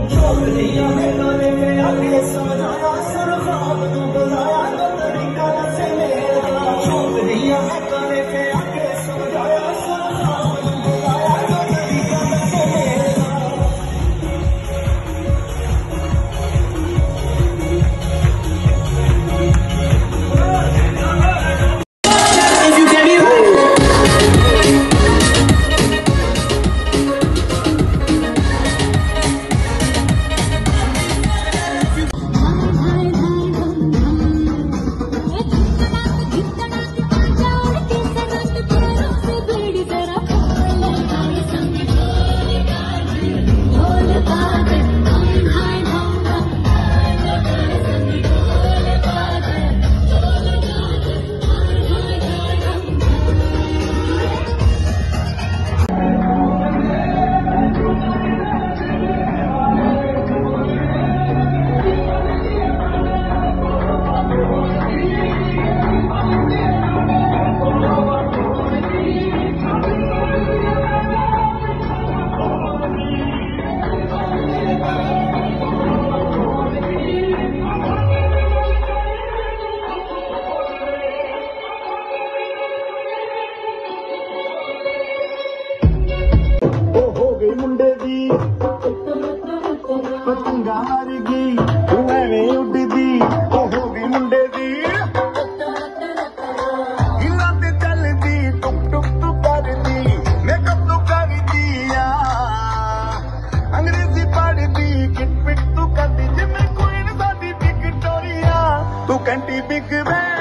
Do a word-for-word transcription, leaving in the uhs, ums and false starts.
पतंगा वर्गी तू एवें उड़दी ओ हो गई मुंडे दी हिला ते चलदी टुक टुक टुक करदी मेकअप तू करदी आ अंग्रेजी पढ़दी किट पिट तू करदी जिम्मे क्वीन साडी विक्टोरिया तू कंटी बिग बैन